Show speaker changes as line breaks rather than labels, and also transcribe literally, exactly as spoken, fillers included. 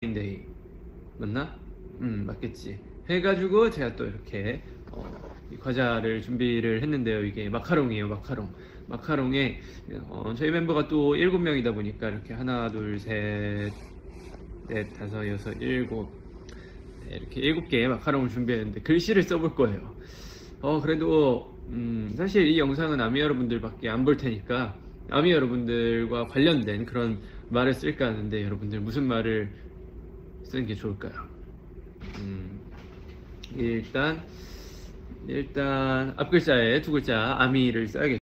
데이 맞나? 음 맞겠지. 해가지고 제가 또 이렇게 어, 이 과자를 준비를 했는데요. 이게 마카롱이에요. 마카롱. 마카롱에 어, 저희 멤버가 또 일곱 명이다 보니까 이렇게 하나, 둘, 셋, 넷, 다섯, 여섯, 일곱 네, 이렇게 일곱 개의 마카롱을 준비했는데 글씨를 써볼 거예요. 어 그래도 음, 사실 이 영상은 아미 여러분들밖에 안 볼 테니까 아미 여러분들과 관련된 그런 말을 쓸까 하는데 여러분들 무슨 말을 쓰는 게 좋을까요? 음, 일단 일단 앞글자에 두 글자 아미를 써야겠죠.